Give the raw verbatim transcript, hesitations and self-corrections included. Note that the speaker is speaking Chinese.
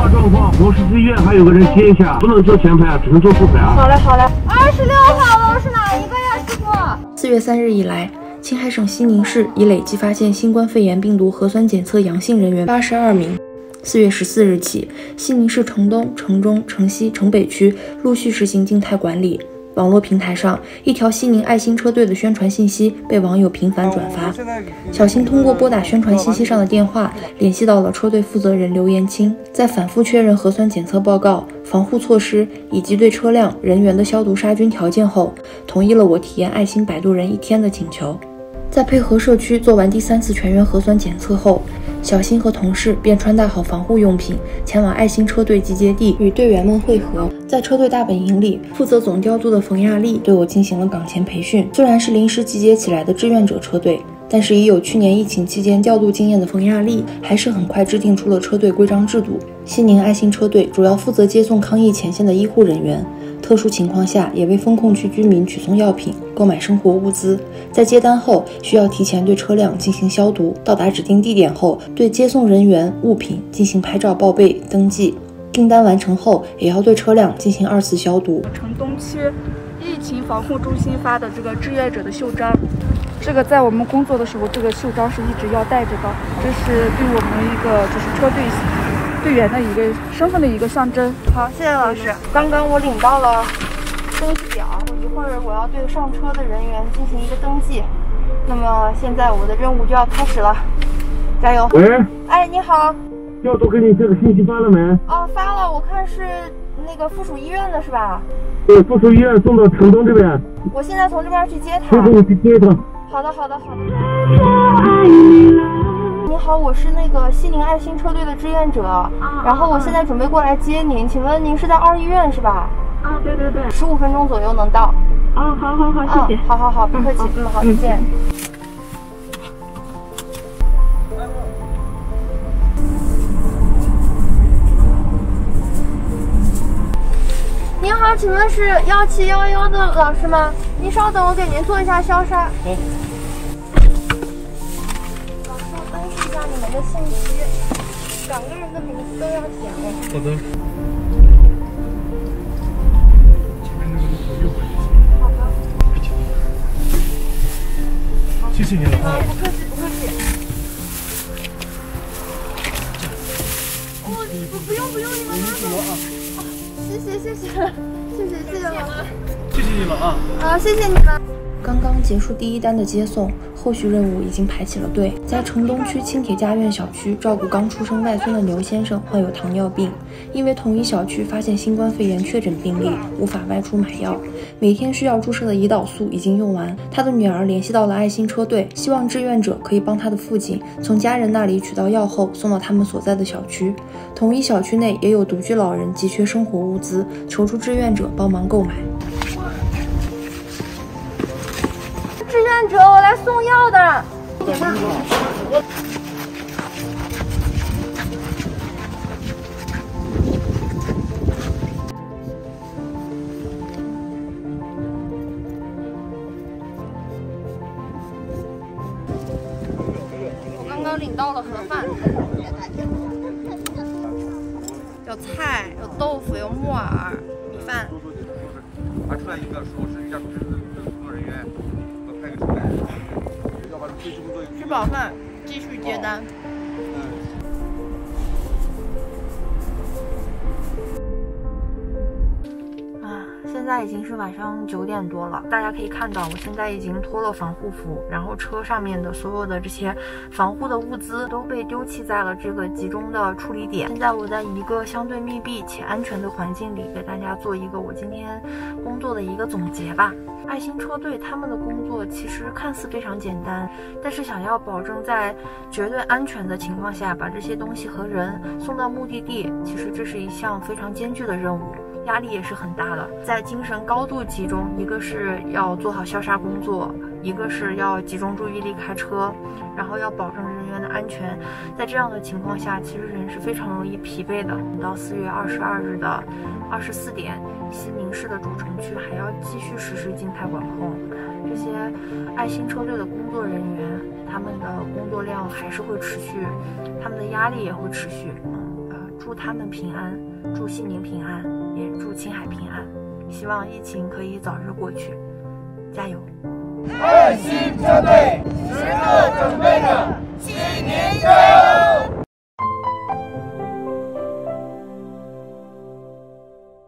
啥状况？罗氏医院还有个人接一下，不能做前排，只能做后排啊。 好嘞，好嘞。二十六号楼是哪一个呀，师傅？ 四月三日以来，青海省西宁市已累计发现新冠肺炎病毒核酸检测阳性人员八十二名。四月十四日起，西宁市城东、城中、城西、城北区陆续实行静态管理。网络平台上，一条西宁爱心车队的宣传信息被网友频繁转发。小新通过拨打宣传信息上的电话，联系到了车队负责人刘延清，在反复确认核酸检测报告、防护措施以及对车辆人员的消毒杀菌条件后，同意了我体验爱心摆渡人一天的请求。在配合社区做完第三次全员核酸检测后，小新和同事便穿戴好防护用品，前往爱心车队集结地与队员们会合。在车队大本营里，负责总调度的冯亚丽对我进行了岗前培训。虽然是临时集结起来的志愿者车队，但是已有去年疫情期间调度经验的冯亚丽，还是很快制定出了车队规章制度。西宁爱心车队主要负责接送抗疫前线的医护人员，特殊情况下也为封控区居民取送药品、购买生活物资。在接单后，需要提前对车辆进行消毒，到达指定地点后，对接送人员、物品进行拍照报备登记。订单完成后，也要对车辆进行二次消毒。 城东区疫情防护中心发的这个志愿者的袖章，这个在我们工作的时候，这个袖章是一直要带着的，这是对我们一个就是车队队员的一个身份的一个象征。 好，谢谢老师。刚刚我领到了登记表，一会儿我要对上车的人员进行一个登记。那么现在我的任务就要开始了，加油！ 喂， 哎，你好。 调度给你这个信息发了没？ 哦，发了，我看是那个附属医院的是吧？ 对，附属医院送到城东这边。 我现在从这边去接他。 师傅，你去接他。 好的，好的，好的。你好，我是那个西宁爱心车队的志愿者，啊、然后我现在准备过来接您，请问您是在二医院是吧？ 啊，对对对， 十五分钟左右能到。 啊，好好好，谢谢。 啊、好好好，不客气，嗯，好，再见。您好，请问是幺七幺幺的老师吗？您稍等，我给您做一下消杀。好。老师，我登记一下你们的信息，两个人的名字都要写哦。 好的。 好的。 谢谢你了啊！ 不客气，不客气。哦，不不用不用，你们拿走。谢谢谢谢谢谢谢谢老师， 谢谢你了啊！ 啊，谢谢你们。 刚刚结束第一单的接送，后续任务已经排起了队。在城东区青铁家苑小区照顾刚出生外孙的刘先生患有糖尿病，因为同一小区发现新冠肺炎确诊病例，无法外出买药，每天需要注射的胰岛素已经用完。他的女儿联系到了爱心车队，希望志愿者可以帮他的父亲从家人那里取到药后送到他们所在的小区。同一小区内也有独居老人急缺生活物资，求助志愿者帮忙购买。 志愿者，我来送药的。我刚刚领到了盒饭，有菜，有豆腐，有木耳，米饭。 还出来一个说是一家公司的工作人员。 吃饱饭，继续接单。啊，现在已经是晚上九点多了，大家可以看到，我现在已经脱了防护服，然后车上面的所有的这些防护的物资都被丢弃在了这个集中的处理点。现在我在一个相对密闭且安全的环境里，给大家做一个我今天工作的一个总结吧。爱心车队他们的工作其实看似非常简单，但是想要保证在绝对安全的情况下把这些东西和人送到目的地，其实这是一项非常艰巨的任务，压力也是很大的，在精神高度集中，一个是要做好消杀工作，一个是要集中注意力开车，然后要保证人员的安全。在这样的情况下，其实人是非常容易疲惫的。到四月二十二日的二十四点，西宁市的主城区还要继续实施静态管控，这些爱心车队的工作人员，他们的工作量还是会持续，他们的压力也会持续。嗯，呃，祝祝他们平安，祝西宁平安，也祝青海平安。希望疫情可以早日过去，加油！ 爱心车队。